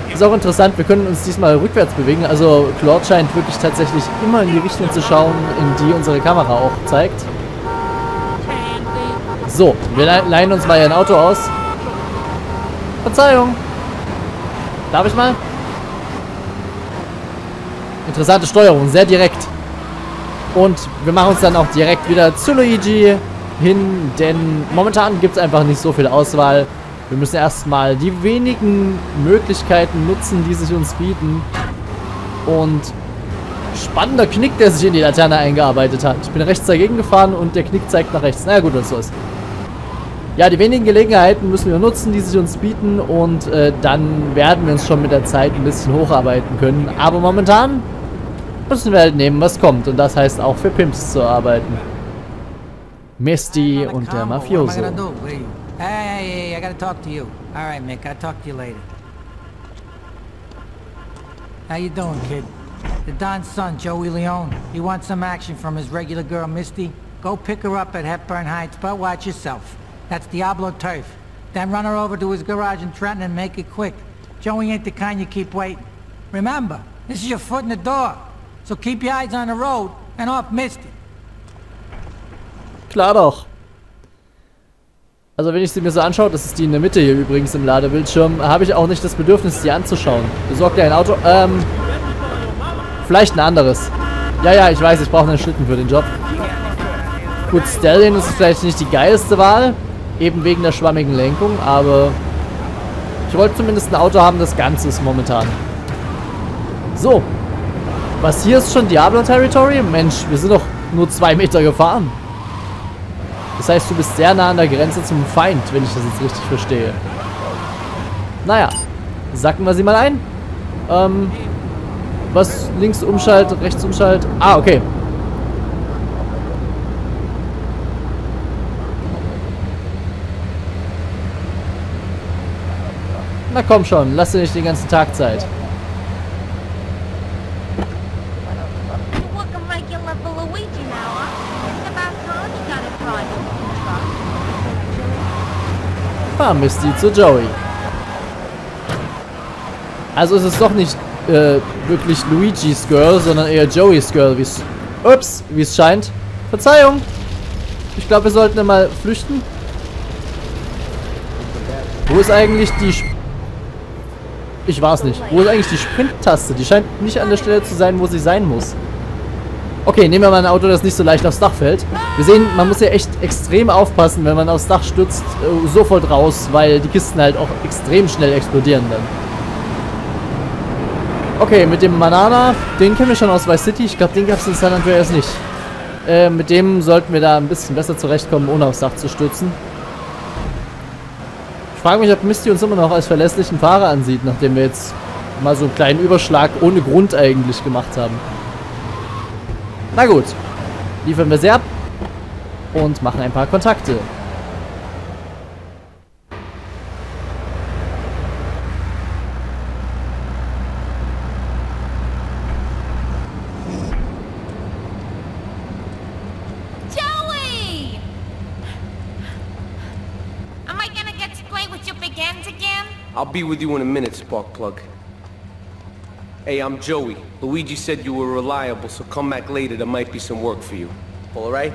Ist auch interessant, wir können uns diesmal rückwärts bewegen. Also Claude scheint wirklich tatsächlich immer in die Richtung zu schauen, in die unsere Kamera auch zeigt. So, wir leihen uns mal hier ein Auto aus. Verzeihung. Darf ich mal? Interessante Steuerung, sehr direkt. Und wir machen uns dann auch direkt wieder zu Luigi hin, denn momentan gibt es einfach nicht so viel Auswahl. Wir müssen erstmal die wenigen Möglichkeiten nutzen, die sich uns bieten. Und spannender Knick, der sich in die Laterne eingearbeitet hat. Ich bin rechts dagegen gefahren und der Knick zeigt nach rechts. Na ja, gut, was so ist. Ja, die wenigen Gelegenheiten müssen wir nutzen, die sich uns bieten. Und dann werden wir uns schon mit der Zeit ein bisschen hocharbeiten können. Aber momentan müssen wir halt nehmen, was kommt. Und das heißt auch für Pimps zu arbeiten. Misty und der Mafioso. Hey, I gotta talk to you. Alright, Mick, I'll talk to you later. How you doing, kid? The Don's son, Joey Leone. He wants some action from his regular girl, Misty. Go pick her up at Hepburn Heights, but watch yourself. That's Diablo turf. Then run her over to his garage in Trenton and make it quick. Joey ain't the kind you keep waiting. Remember, this is your foot in the door. So keep your eyes on the road and off Misty. Klar doch. Also wenn ich sie mir so anschaue, das ist die in der Mitte hier übrigens im Ladebildschirm, habe ich auch nicht das Bedürfnis, sie anzuschauen. Besorgt dir ein Auto? Vielleicht ein anderes. Ja, ich weiß, ich brauche einen Schlitten für den Job. Gut, Stallion ist vielleicht nicht die geilste Wahl, eben wegen der schwammigen Lenkung, aber ich wollte zumindest ein Auto haben, das ganz ist momentan. So. Was hier ist schon Diablo Territory? Mensch, wir sind doch nur 2 Meter gefahren. Das heißt, du bist sehr nah an der Grenze zum Feind, wenn ich das jetzt richtig verstehe. Naja, sacken wir sie mal ein. Was? Links umschalt, rechts umschalt. Ah, okay. Na komm schon, lass dir nicht den ganzen Tag Zeit. Fahr Misty zu Joey. Also ist es doch nicht wirklich Luigi's Girl, sondern eher Joey's Girl, wie es scheint. Verzeihung. Ich glaube, wir sollten mal flüchten. Wo ist eigentlich die... Ich weiß nicht. Wo ist eigentlich die Sprint-Taste? Die scheint nicht an der Stelle zu sein, wo sie sein muss. Okay, nehmen wir mal ein Auto, das nicht so leicht aufs Dach fällt. Wir sehen, man muss ja echt extrem aufpassen, wenn man aufs Dach stürzt, sofort raus, weil die Kisten halt auch extrem schnell explodieren dann. Okay, mit dem Banana, den kennen wir schon aus Vice City. Ich glaube, den gab es in San Andreas nicht. Mit dem sollten wir da ein bisschen besser zurechtkommen, ohne aufs Dach zu stürzen. Ich frage mich, ob Misty uns immer noch als verlässlichen Fahrer ansieht, nachdem wir jetzt mal so einen kleinen Überschlag ohne Grund eigentlich gemacht haben. Na gut, liefern wir sie ab und machen ein paar Kontakte. Joey! Am I gonna get to play with your big hands again? I'll be with you in a minute, Sparkplug. Hey, I'm Joey. Luigi said you were reliable, so come back later. There might be some work for you. All right?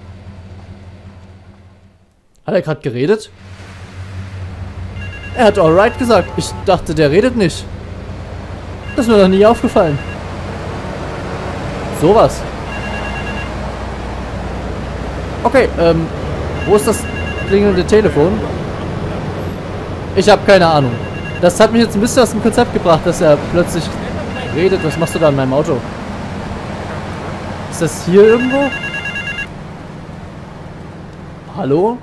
Hat er gerade geredet? Er hat alright gesagt. Ich dachte, der redet nicht. Das ist mir noch nie aufgefallen. Sowas. Okay, wo ist das klingelnde Telefon? Ich habe keine Ahnung. Das hat mich jetzt ein bisschen aus dem Konzept gebracht, dass er plötzlich redet. Was machst du da in meinem Auto? Ist das hier irgendwo? Hallo?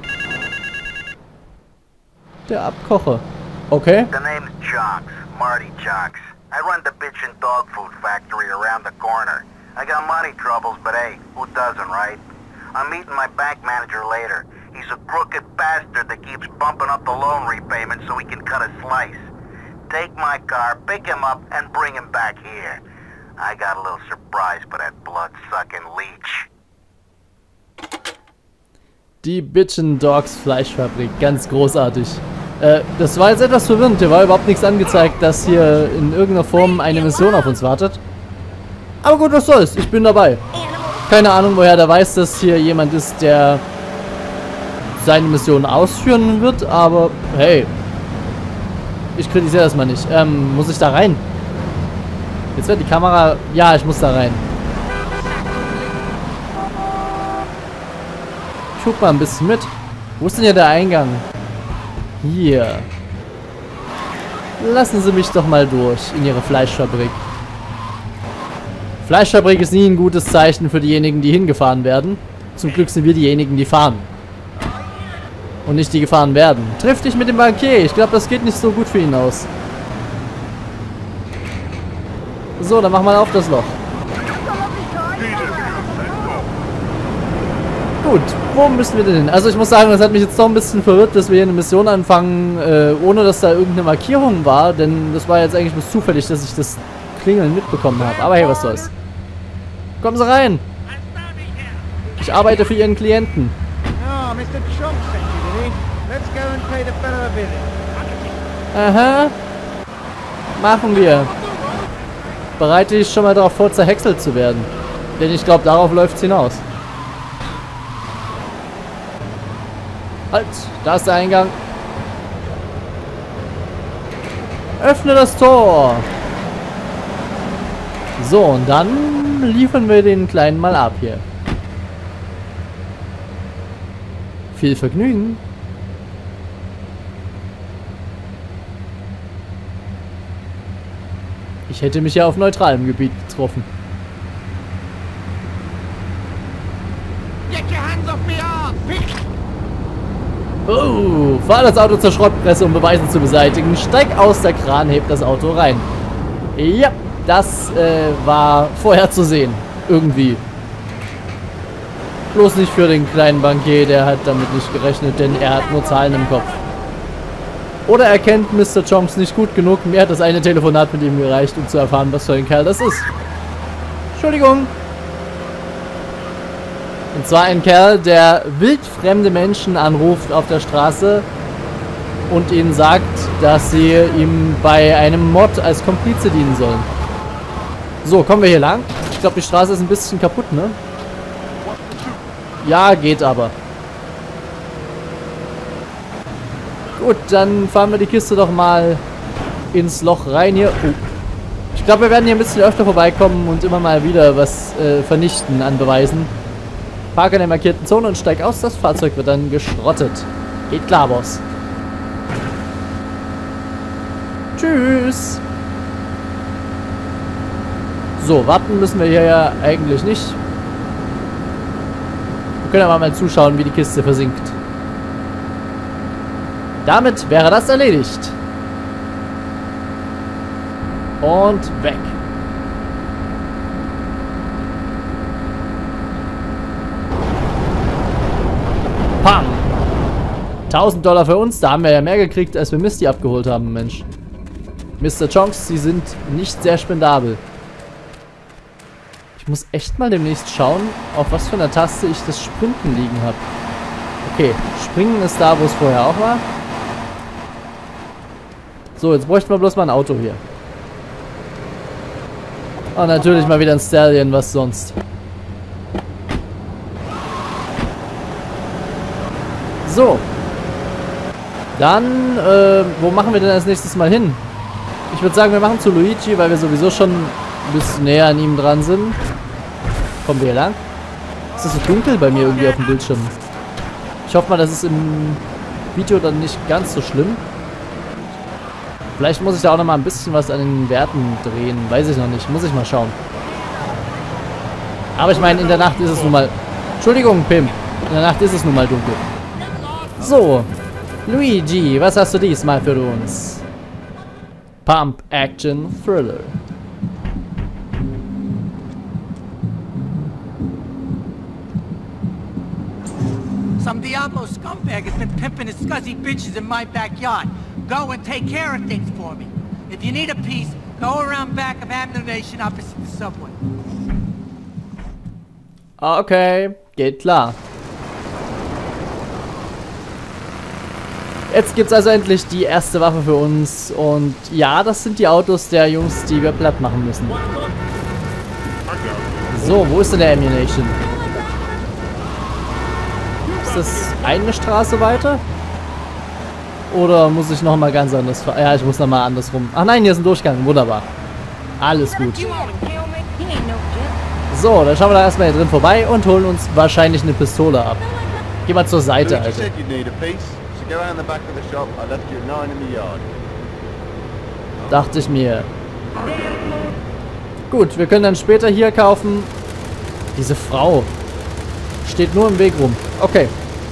Der Abkocher. Okay. The name's Chonks, Marty Chonks. I run the bitchin' dog food factory around the corner. I got money troubles, but hey, who doesn't, right? I'm meeting my bank manager later. He's a crooked bastard that keeps bumping up the loan repayment so he can cut a slice. Take my car, pick him up, and bring him back here. I got a little surprise for that blood-sucking leech. Die Bitchin' Dogs Fleischfabrik. Ganz großartig. Das war jetzt etwas verwirrend. Hier war überhaupt nichts angezeigt, dass hier in irgendeiner Form eine Mission auf uns wartet. Aber gut, was soll's. Ich bin dabei. Keine Ahnung, woher der weiß, dass hier jemand ist, der seine Mission ausführen wird, aber hey. Ich kritisiere das mal nicht. Muss ich da rein? Jetzt wird die Kamera... Ja, ich muss da rein. Ich guck mal ein bisschen mit. Wo ist denn hier der Eingang? Hier. Lassen Sie mich doch mal durch in Ihre Fleischfabrik. Fleischfabrik ist nie ein gutes Zeichen für diejenigen, die hingefahren werden. Zum Glück sind wir diejenigen, die fahren. Und nicht die gefahren werden. Triff dich mit dem Bankier. Ich glaube, das geht nicht so gut für ihn aus. So, dann machen wir auf das Loch. Gut, wo müssen wir denn hin? Also ich muss sagen, das hat mich jetzt doch ein bisschen verwirrt, dass wir hier eine Mission anfangen, ohne dass da irgendeine Markierung war. Denn das war jetzt eigentlich bloß zufällig, dass ich das Klingeln mitbekommen habe. Aber hey, was soll's. Kommen Sie rein. Ich arbeite für Ihren Klienten. Oh, Mr. Trump sent you, did he? Let's go and pay the fellow a visit. Aha. Machen wir. Bereite dich schon mal darauf vor, zerhäckselt zu werden. Denn ich glaube, darauf läuft's hinaus. Halt, da ist der Eingang. Öffne das Tor. So, und dann liefern wir den Kleinen mal ab hier. Viel Vergnügen. Ich hätte mich ja auf neutralem Gebiet getroffen. Get your hands off me arm! Oh, fahr das Auto zur Schrottpresse, um Beweise zu beseitigen. Steig aus, der Kran hebt das Auto rein. Ja, das war vorherzusehen. Irgendwie. Bloß nicht für den kleinen Bankier, der hat damit nicht gerechnet, denn er hat nur Zahlen im Kopf. Oder er kennt Mr. Chonks nicht gut genug. Mir hat das eine Telefonat mit ihm gereicht, um zu erfahren, was für ein Kerl das ist. Entschuldigung. Und zwar ein Kerl, der wildfremde Menschen anruft auf der Straße und ihnen sagt, dass sie ihm bei einem Mord als Komplize dienen sollen. So, kommen wir hier lang. Ich glaube, die Straße ist ein bisschen kaputt, ne? Ja, geht aber. Gut, dann fahren wir die Kiste doch mal ins Loch rein hier. Oh. Ich glaube, wir werden hier ein bisschen öfter vorbeikommen und immer mal wieder was vernichten an Beweisen. Park in der markierten Zone und steig aus. Das Fahrzeug wird dann geschrottet. Geht klar, Boss. Tschüss. So, warten müssen wir hier ja eigentlich nicht. Wir können aber mal zuschauen, wie die Kiste versinkt. Damit wäre das erledigt. Und weg. Pam! $1000 für uns. Da haben wir ja mehr gekriegt, als wir Misty abgeholt haben, Mensch. Mr. Chonks, Sie sind nicht sehr spendabel. Ich muss echt mal demnächst schauen, auf was für einer Taste ich das Sprinten liegen habe. Okay, Springen ist da, wo es vorher auch war. So, jetzt bräuchten wir bloß mal ein Auto hier. Und natürlich mal wieder ein Stallion, was sonst. So. Dann, wo machen wir denn als nächstes mal hin? Ich würde sagen, wir machen zu Luigi, weil wir sowieso schon ein bisschen näher an ihm dran sind. Kommen wir hier lang? Es ist so dunkel bei mir irgendwie auf dem Bildschirm. Ich hoffe mal, das ist im Video dann nicht ganz so schlimm. Vielleicht muss ich da auch noch mal ein bisschen was an den Werten drehen. Weiß ich noch nicht. Muss ich mal schauen. Aber ich meine, in der Nacht ist es nun mal... Entschuldigung, Pimp. In der Nacht ist es nun mal dunkel. So. Luigi, was hast du diesmal für uns? Pump Action Thriller. Some Diablo scumbag has been pimping his scuzzy bitches in my backyard. Go and take care of things for me. If you need a piece, go around back of Ammunition opposite the subway. Okay, geht klar. Jetzt gibt es also endlich die erste Waffe für uns. Und ja, das sind die Autos der Jungs, die wir platt machen müssen. So, wo ist denn der Ammunition? Ist das eine Straße weiter? Oder muss ich nochmal ganz anders fahren? Ja, ich muss nochmal andersrum. Ach nein, hier ist ein Durchgang. Wunderbar. Alles gut. So, dann schauen wir da erstmal hier drin vorbei und holen uns wahrscheinlich eine Pistole ab. Geh mal zur Seite, Alter. Dachte ich mir. Gut, wir können dann später hier kaufen. Diese Frau steht nur im Weg rum. Okay.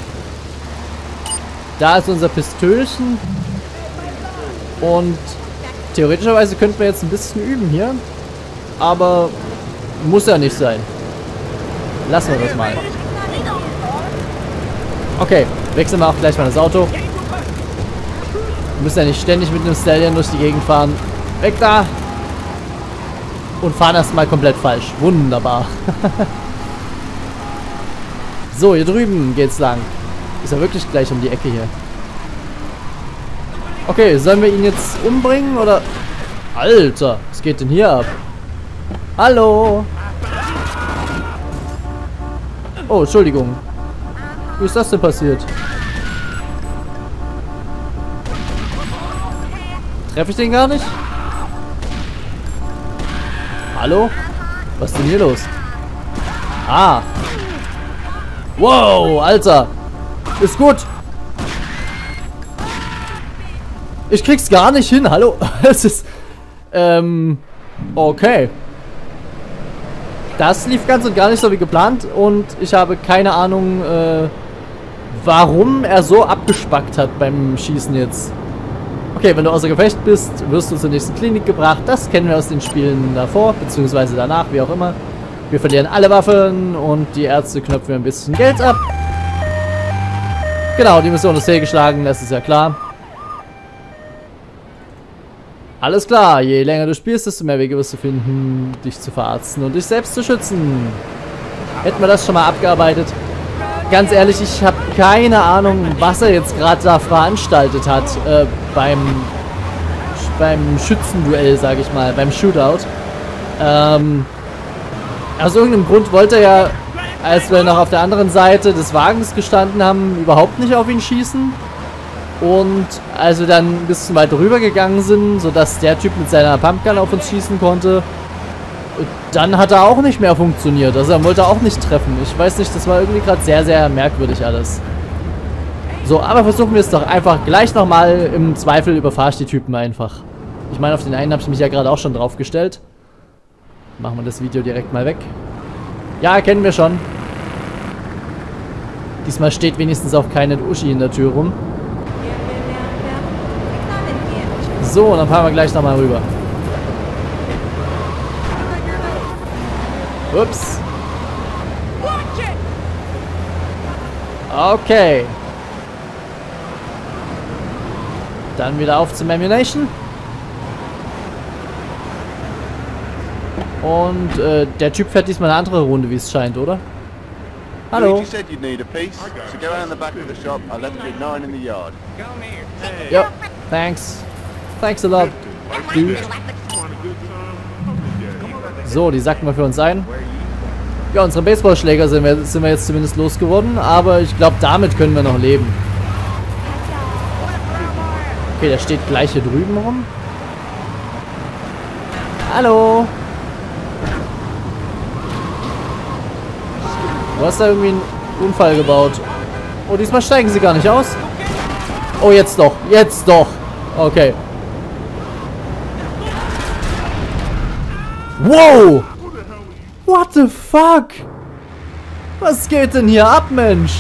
Da ist unser Pistölchen. Und theoretischerweise könnten wir jetzt ein bisschen üben hier. Aber muss ja nicht sein. Lassen wir das mal. Okay, wechseln wir auch gleich mal das Auto. Wir müssen ja nicht ständig mit einem Stallion durch die Gegend fahren. Weg da! Und fahren erstmal komplett falsch. Wunderbar. So, hier drüben geht's lang. Ist ja wirklich gleich um die Ecke hier. Okay, sollen wir ihn jetzt umbringen oder... Alter, was geht denn hier ab? Hallo? Oh, Entschuldigung. Wie ist das denn passiert? Treffe ich den gar nicht? Hallo? Was ist denn hier los? Ah. Wow, Alter. Ist gut. Ich krieg's gar nicht hin. Hallo? Es ist... Okay. Das lief ganz und gar nicht so wie geplant. Und ich habe keine Ahnung, warum er so abgespackt hat beim Schießen jetzt. Okay, wenn du außer Gefecht bist, wirst du zur nächsten Klinik gebracht. Das kennen wir aus den Spielen davor, beziehungsweise danach, wie auch immer. Wir verlieren alle Waffen und die Ärzte knöpfen ein bisschen Geld ab. Genau, die Mission ist fehlgeschlagen, das ist ja klar. Alles klar, je länger du spielst, desto mehr Wege wirst du finden, dich zu verarzten und dich selbst zu schützen. Hätten wir das schon mal abgearbeitet. Ganz ehrlich, ich habe keine Ahnung, was er jetzt gerade da veranstaltet hat beim Schützenduell, sage ich mal, beim Shootout. Aus irgendeinem Grund wollte er ja, als wir noch auf der anderen Seite des Wagens gestanden haben, überhaupt nicht auf ihn schießen. Und als wir dann ein bisschen weiter rüber gegangen sind, sodass der Typ mit seiner Pumpgun auf uns schießen konnte, dann hat er auch nicht mehr funktioniert. Also er wollte auch nicht treffen. Ich weiß nicht, das war irgendwie gerade sehr, sehr merkwürdig alles. So, aber versuchen wir es doch einfach gleich nochmal. Im Zweifel überfahre ich die Typen einfach. Ich meine, auf den einen habe ich mich ja gerade auch schon drauf gestellt. Machen wir das Video direkt mal weg. Ja, kennen wir schon. Diesmal steht wenigstens auch keine Uschi in der Tür rum. So, dann fahren wir gleich nochmal rüber. Ups. Okay. Dann wieder auf zum Ammunition. Und der Typ fährt diesmal eine andere Runde, wie es scheint, oder? Hallo. Ja, thanks. Thanks a lot, dude. So, die sacken wir für uns ein. Ja, unsere Baseballschläger sind wir jetzt zumindest losgeworden, aber ich glaube, damit können wir noch leben. Okay, der steht gleich hier drüben rum. Hallo. Du hast da irgendwie einen Unfall gebaut. Oh, diesmal steigen sie gar nicht aus. Oh, jetzt doch. Jetzt doch. Okay. Wow! What the fuck? Was geht denn hier ab, Mensch?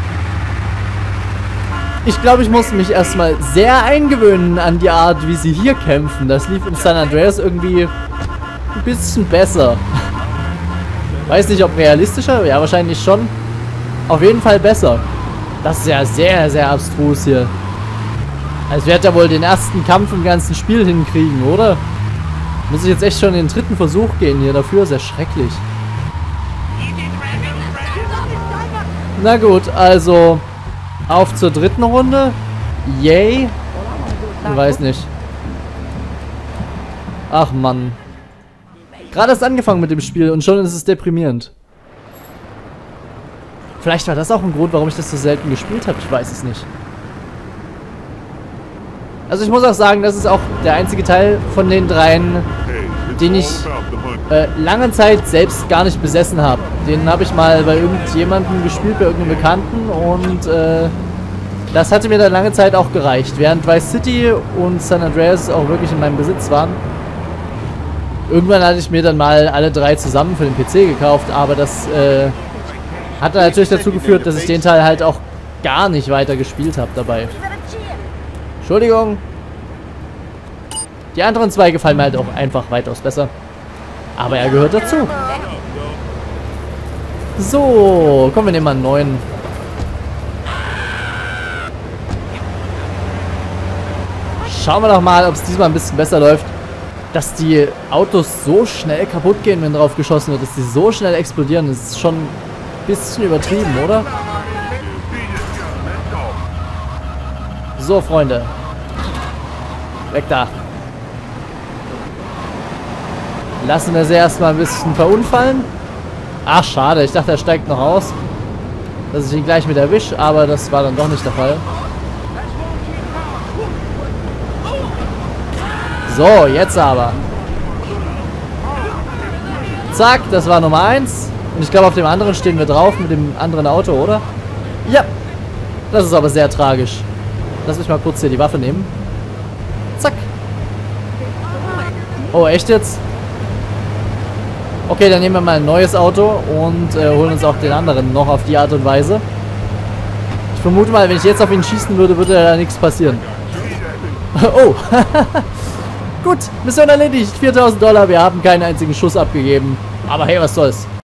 Ich glaube, ich muss mich erstmal sehr eingewöhnen an die Art, wie sie hier kämpfen. Das lief in San Andreas irgendwie ein bisschen besser. Weiß nicht, ob realistischer. Ja, wahrscheinlich schon. Auf jeden Fall besser. Das ist ja sehr, sehr abstrus hier. Als wird er wohl den ersten Kampf im ganzen Spiel hinkriegen, oder? Muss ich jetzt echt schon in den dritten Versuch gehen hier dafür? Sehr schrecklich. Na gut, also auf zur dritten Runde. Yay? Ich weiß nicht. Ach Mann. Gerade erst angefangen mit dem Spiel und schon ist es deprimierend. Vielleicht war das auch ein Grund, warum ich das so selten gespielt habe. Ich weiß es nicht. Also ich muss auch sagen, das ist auch der einzige Teil von den dreien, den ich lange Zeit selbst gar nicht besessen habe. Den habe ich mal bei irgendjemandem gespielt, bei irgendeinem Bekannten und das hatte mir dann lange Zeit auch gereicht. Während Vice City und San Andreas auch wirklich in meinem Besitz waren. Irgendwann hatte ich mir dann mal alle drei zusammen für den PC gekauft, aber das hat dann natürlich dazu geführt, dass ich den Teil halt auch gar nicht weiter gespielt habe dabei. Entschuldigung. Die anderen zwei gefallen mir halt auch einfach weitaus besser. Aber er gehört dazu. So, komm, wir nehmen mal einen neuen. Schauen wir doch mal, ob es diesmal ein bisschen besser läuft. Dass die Autos so schnell kaputt gehen, wenn drauf geschossen wird, dass die so schnell explodieren, das ist schon ein bisschen übertrieben, oder? So, Freunde. Weg da. Lassen wir sie erstmal ein bisschen verunfallen. Ach, schade. Ich dachte, er steigt noch aus. Dass ich ihn gleich mit erwische, aber das war dann doch nicht der Fall. So, jetzt aber. Zack, das war Nummer 1. Und ich glaube, auf dem anderen stehen wir drauf mit dem anderen Auto, oder? Ja. Das ist aber sehr tragisch. Lass mich mal kurz hier die Waffe nehmen. Zack. Oh, echt jetzt? Okay, dann nehmen wir mal ein neues Auto und holen uns auch den anderen noch auf die Art und Weise. Ich vermute mal, wenn ich jetzt auf ihn schießen würde, würde da nichts passieren. Oh. Gut, Mission erledigt. $4.000. Wir haben keinen einzigen Schuss abgegeben. Aber hey, was soll's.